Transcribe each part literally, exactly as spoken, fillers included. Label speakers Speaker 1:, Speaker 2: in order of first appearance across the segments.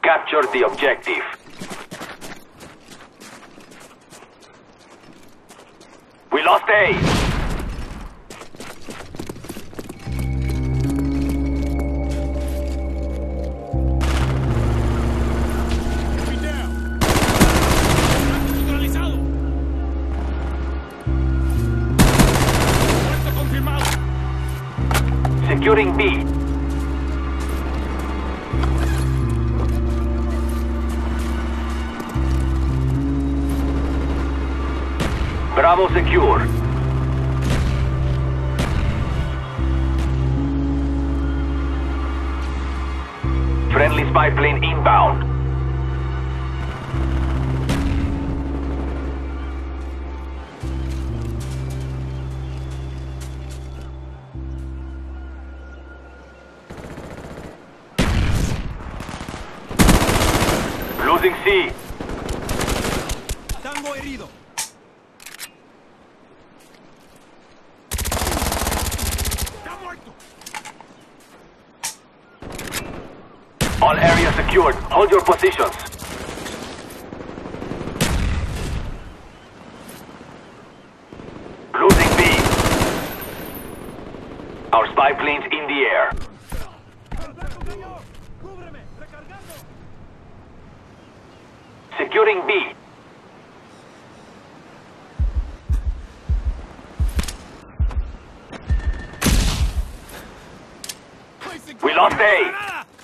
Speaker 1: Capture the objective. We lost A. Securing B. Bravo secure. Friendly spy plane inbound. Losing C.
Speaker 2: Tango herido. Está muerto.
Speaker 1: All areas secured. Hold your positions. Losing B. Our spy planes in the air. Securing B. We lost A.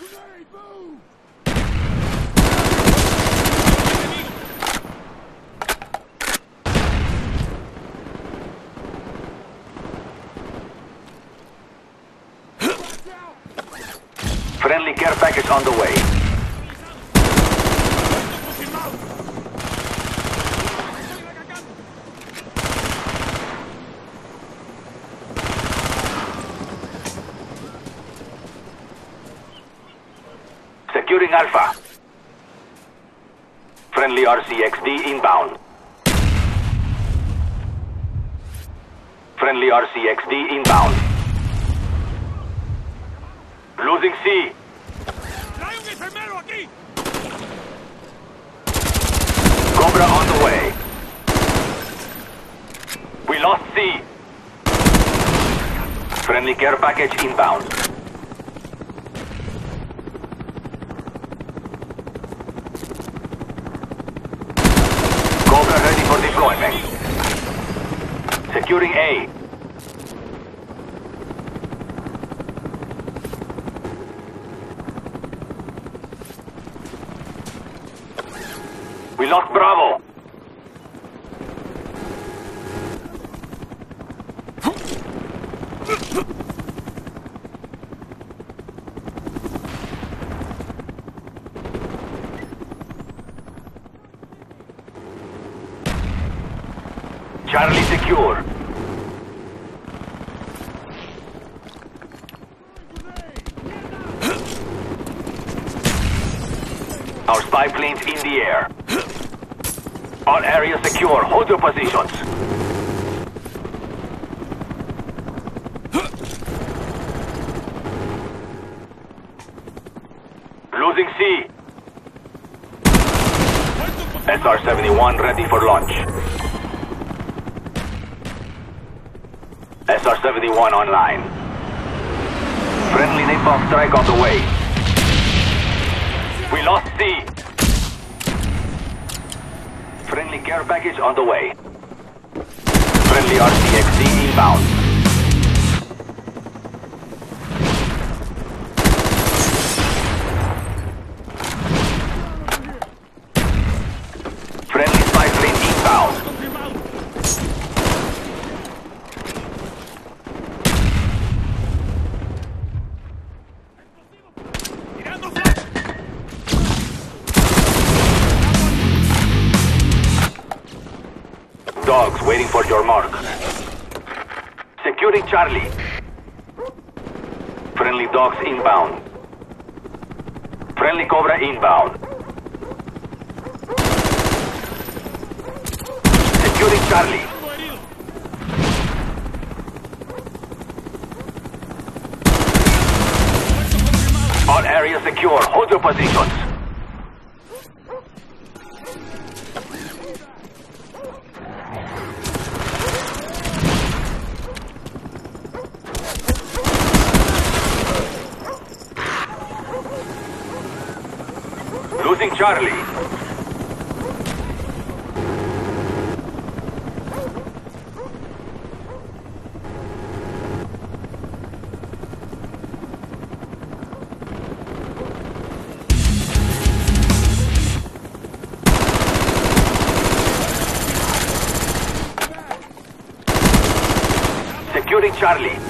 Speaker 1: Friendly care package on the way. Securing Alpha. Friendly R C X D inbound. Friendly R C X D inbound. Losing C.
Speaker 2: ¡Trae un enfermero aquí!
Speaker 1: Cobra on the way. We lost C. Friendly care package inbound. Cobra ready for deployment. Securing A. We lost Bravo. Charlie secure. Our spy planes in the air. All areas secure. Hold your positions. Losing C. S R seventy-one ready for launch. S R seventy-one online. Friendly napalm strike on the way. We lost C. Friendly care package on the way. Friendly R C X D inbound. Friendly spy plane inbound. Dogs waiting for your mark. Securing Charlie. Friendly dogs inbound. Friendly Cobra inbound. Securing Charlie. All areas secure. Hold your positions. Losing Charlie. Securing Charlie.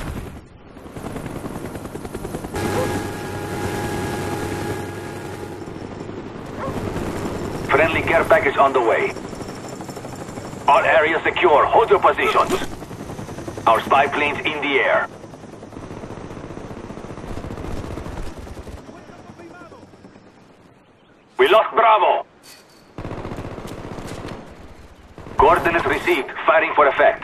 Speaker 1: Friendly care package on the way. All areas secure. Hold your positions. Our spy planes in the air. We lost Bravo. Coordinates received. Firing for effect.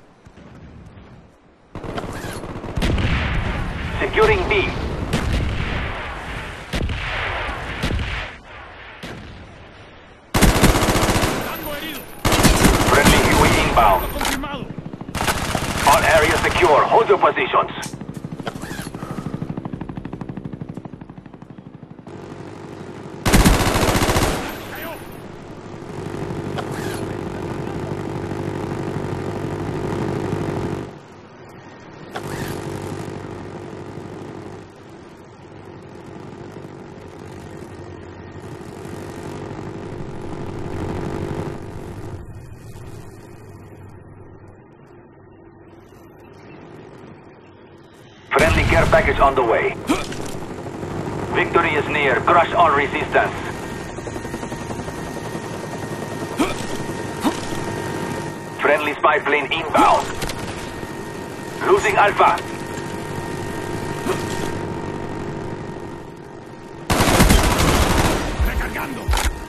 Speaker 1: Securing B. Friendly U A V inbound. All areas secure. Hold your positions. Friendly care package on the way. Victory is near. Crush all resistance. Friendly spy plane inbound. Losing Alpha.
Speaker 2: Recargando.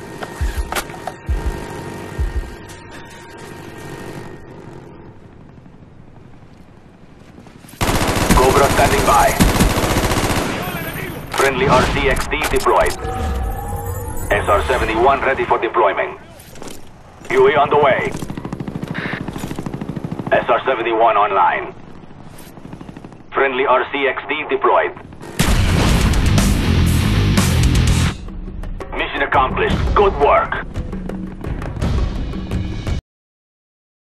Speaker 1: Cobra standing by. Friendly R C X D deployed. S R seventy-one ready for deployment. U A on the way. S R seventy-one online. Friendly R C X D deployed. Mission accomplished. Good work.